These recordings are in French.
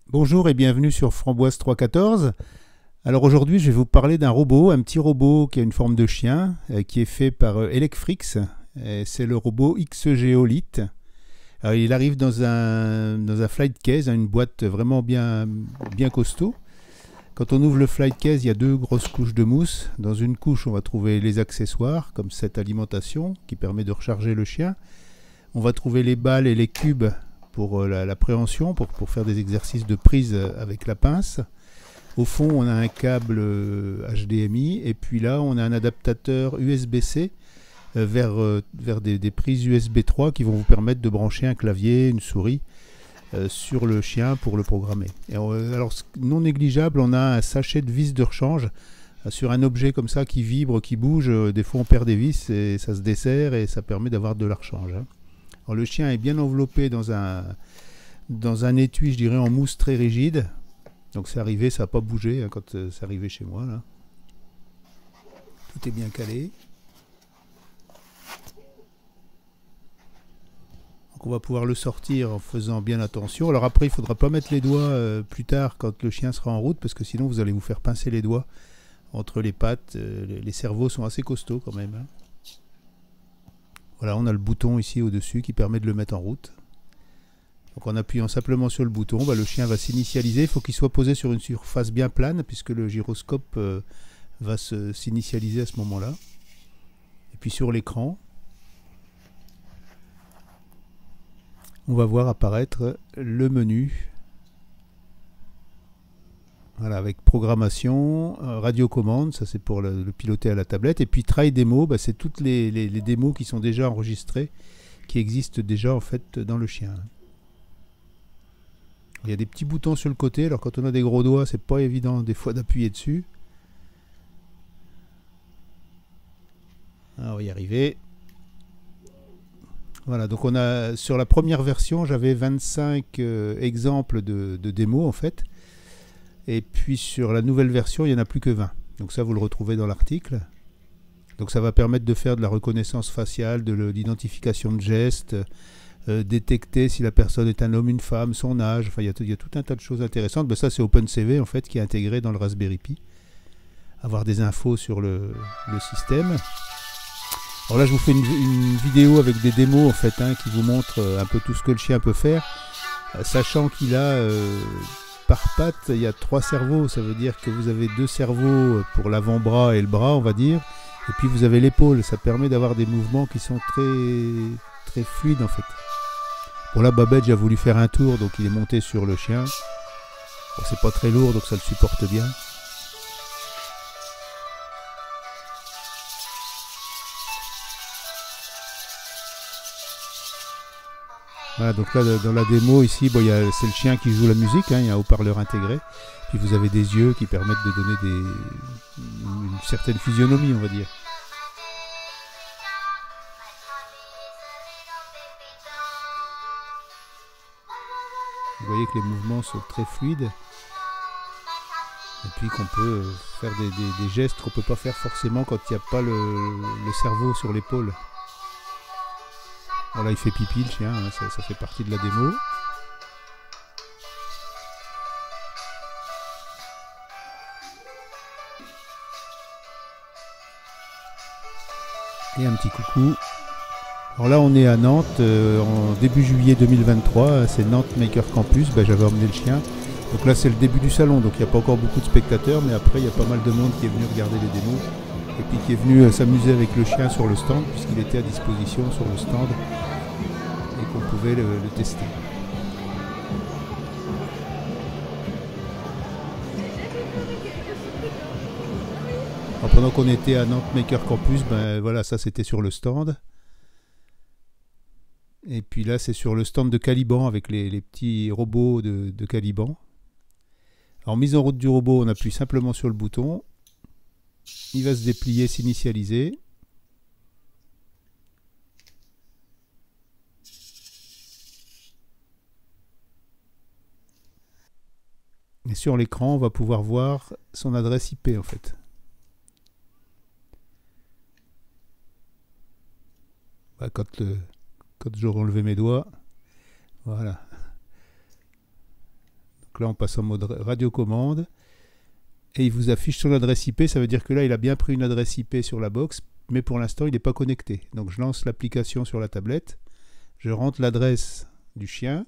Bonjour et bienvenue sur Framboise 314. Alors aujourd'hui, je vais vous parler d'un robot, un petit robot qui a une forme de chien, qui est fait par Elecfrix. C'est le robot XGO Lite. Alors, il arrive dans un flight case, une boîte vraiment bien costaud. Quand on ouvre le flight case, il y a deux grosses couches de mousse. Dans une couche, on va trouver les accessoires, comme cette alimentation qui permet de recharger le chien. On va trouver les balles et les cubes pour la préhension, pour faire des exercices de prise avec la pince. Au fond, on a un câble HDMI et puis là, on a un adaptateur USB-C vers des prises USB 3 qui vont vous permettre de brancher un clavier, une souris sur le chien pour le programmer. Alors, non négligeable, on a un sachet de vis de rechange sur un objet comme ça qui vibre, qui bouge. Des fois, on perd des vis et ça se desserre et ça permet d'avoir de la rechange. Alors, le chien est bien enveloppé dans un étui, je dirais, en mousse très rigide. Donc c'est arrivé, ça n'a pas bougé quand c'est arrivé chez moi. Là. Tout est bien calé. Donc on va pouvoir le sortir en faisant bien attention. Alors après, il ne faudra pas mettre les doigts plus tard quand le chien sera en route, parce que sinon vous allez vous faire pincer les doigts entre les pattes. Les cerveaux sont assez costauds quand même. Voilà, on a le bouton ici au-dessus qui permet de le mettre en route. Donc en appuyant simplement sur le bouton, le chien va s'initialiser. Il faut qu'il soit posé sur une surface bien plane, puisque le gyroscope va s'initialiser à ce moment-là. Et puis sur l'écran, on va voir apparaître le menu. Voilà, avec programmation, radiocommande, ça c'est pour le piloter à la tablette. Et puis try démo, c'est toutes les démos qui sont déjà enregistrées, qui existent déjà en fait dans le chien. Il y a des petits boutons sur le côté, alors quand on a des gros doigts, c'est pas évident des fois d'appuyer dessus. Ah, on va y arriver. Voilà, donc on a sur la première version, j'avais 25 exemples de démos en fait. Et puis sur la nouvelle version, il n'y en a plus que 20. Donc ça, vous le retrouvez dans l'article. Donc ça va permettre de faire de la reconnaissance faciale, de l'identification de gestes, détecter si la personne est un homme, une femme, son âge. Enfin, il y a tout un tas de choses intéressantes. Ça, c'est OpenCV en fait qui est intégré dans le Raspberry Pi. Avoir des infos sur le système. Alors là, je vous fais une vidéo avec des démos en fait, qui vous montre un peu tout ce que le chien peut faire, sachant qu'il a par patte, il y a 3 cerveaux. Ça veut dire que vous avez 2 cerveaux pour l'avant-bras et le bras, on va dire, et puis vous avez l'épaule. Ça permet d'avoir des mouvements qui sont très fluides en fait. Bon là, Babette a voulu faire un tour, donc il est monté sur le chien. Bon, c'est pas très lourd, donc ça le supporte bien. Voilà, donc là dans la démo ici, c'est le chien qui joue la musique, il y a un haut-parleur intégré, puis vous avez des yeux qui permettent de donner une certaine physionomie, on va dire. Vous voyez que les mouvements sont très fluides, et puis qu'on peut faire des gestes qu'on ne peut pas faire forcément quand il n'y a pas le cerveau sur l'épaule. Voilà, il fait pipi le chien, ça fait partie de la démo. Et un petit coucou. Alors là, on est à Nantes, en début juillet 2023, c'est Nantes Maker Campus. J'avais emmené le chien. Donc là, c'est le début du salon, donc il n'y a pas encore beaucoup de spectateurs, mais après, il y a pas mal de monde qui est venu regarder les démos, et puis qui est venu s'amuser avec le chien sur le stand, puisqu'il était à disposition sur le stand, et qu'on pouvait le tester. Alors pendant qu'on était à Nantes Maker Campus, voilà, ça c'était sur le stand. Et puis là, c'est sur le stand de Caliban avec les petits robots de Caliban. En mise en route du robot, on appuie simplement sur le bouton. Il va se déplier, s'initialiser. Et sur l'écran, on va pouvoir voir son adresse IP en fait. Quand j'aurai enlevé mes doigts, voilà. Donc là, on passe en mode radiocommande. Et il vous affiche son adresse IP. Ça veut dire que là, il a bien pris une adresse IP sur la box. Mais pour l'instant, il n'est pas connecté. Donc je lance l'application sur la tablette. Je rentre l'adresse du chien.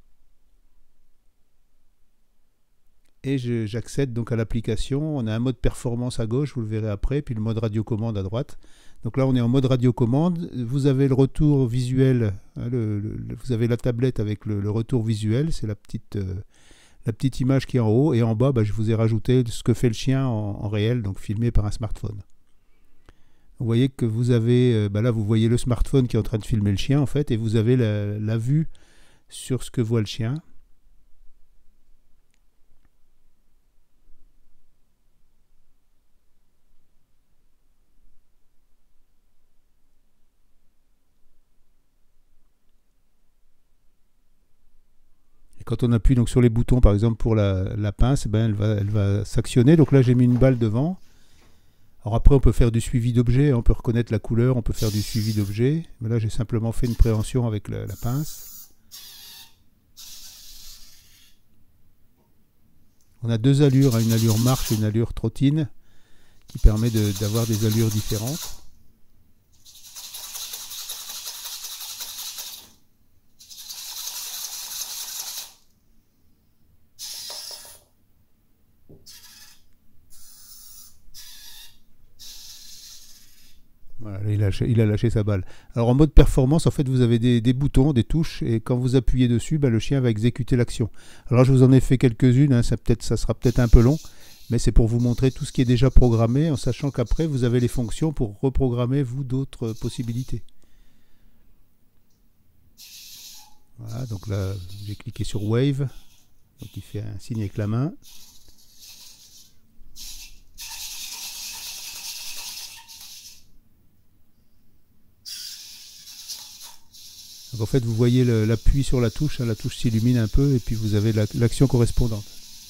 Et j'accède donc à l'application. On a un mode performance à gauche, vous le verrez après, puis le mode radiocommande à droite. Donc là, on est en mode radiocommande. Vous avez le retour visuel. Hein, vous avez la tablette avec le retour visuel. C'est la petite image qui est en haut. Et en bas, je vous ai rajouté ce que fait le chien en réel, donc filmé par un smartphone. Vous voyez que vous avez, là vous voyez le smartphone qui est en train de filmer le chien en fait, et vous avez la vue sur ce que voit le chien. Et quand on appuie donc sur les boutons, par exemple pour la pince, elle va s'actionner. Donc là j'ai mis une balle devant. Alors après, on peut faire du suivi d'objets, on peut reconnaître la couleur, on peut faire du suivi d'objets. Mais là, j'ai simplement fait une préhension avec la pince. On a deux allures, hein, une allure marche et une allure trottine, qui permet d'avoir des allures différentes. Voilà, il a lâché sa balle. Alors en mode performance, en fait, vous avez des boutons, des touches, et quand vous appuyez dessus, le chien va exécuter l'action. Alors je vous en ai fait quelques-unes, hein, ça sera peut-être un peu long, mais c'est pour vous montrer tout ce qui est déjà programmé, en sachant qu'après, vous avez les fonctions pour reprogrammer, vous, d'autres possibilités. Voilà, donc là, j'ai cliqué sur Wave, donc il fait un signe avec la main. Donc en fait, vous voyez l'appui sur la touche s'illumine un peu et puis vous avez l'action correspondante.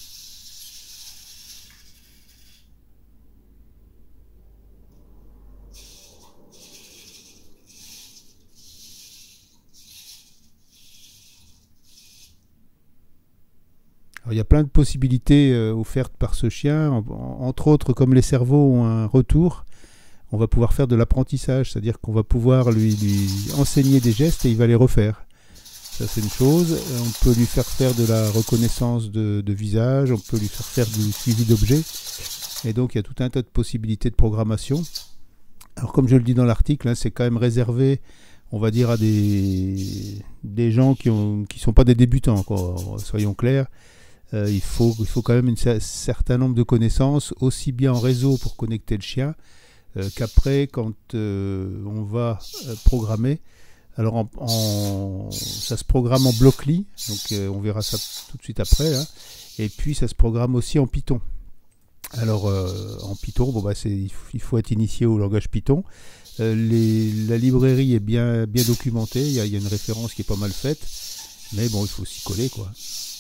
Alors, il y a plein de possibilités offertes par ce chien, entre autres comme les cerveaux ont un retour. On va pouvoir faire de l'apprentissage, c'est-à-dire qu'on va pouvoir lui enseigner des gestes et il va les refaire. Ça c'est une chose. On peut lui faire faire de la reconnaissance de visage, on peut lui faire faire du suivi d'objets. Et donc il y a tout un tas de possibilités de programmation. Alors comme je le dis dans l'article, hein, c'est quand même réservé, on va dire, à des gens qui sont pas des débutants, quoi, soyons clairs. Il faut quand même un certain nombre de connaissances, aussi bien en réseau pour connecter le chien, qu'après quand on va programmer. Alors ça se programme en Blockly, donc on verra ça tout de suite après, hein. Et puis ça se programme aussi en Python. Alors en Python, il faut être initié au langage Python. La librairie est bien documentée, il y a une référence qui est pas mal faite, mais bon, il faut s'y coller, quoi.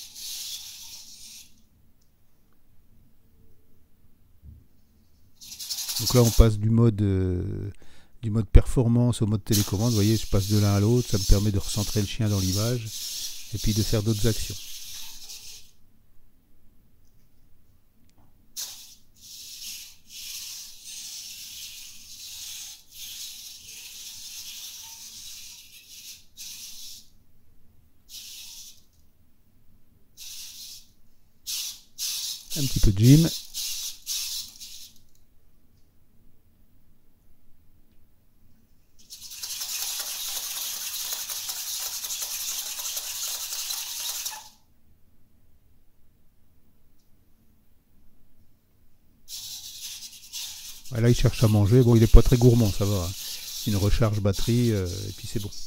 Donc là, on passe du mode performance au mode télécommande. Vous voyez, je passe de l'un à l'autre. Ça me permet de recentrer le chien dans l'image et puis de faire d'autres actions. Un petit peu de gym. Là, il cherche à manger. Bon, il n'est pas très gourmand, ça va. Une recharge batterie, et puis c'est bon.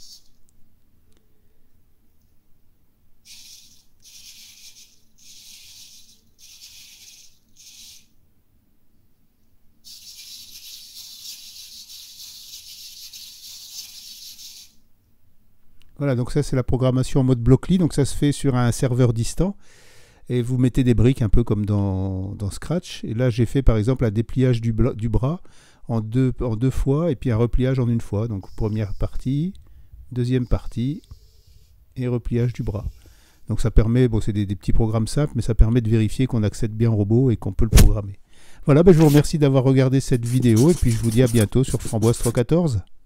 Voilà, donc ça c'est la programmation en mode Blockly. Donc ça se fait sur un serveur distant. Et vous mettez des briques un peu comme dans Scratch. Et là, j'ai fait par exemple un dépliage du bras en deux fois et puis un repliage en une fois. Donc première partie, deuxième partie et repliage du bras. Donc ça permet, bon c'est des petits programmes simples, mais ça permet de vérifier qu'on accède bien au robot et qu'on peut le programmer. Voilà, je vous remercie d'avoir regardé cette vidéo et puis je vous dis à bientôt sur Framboise 314.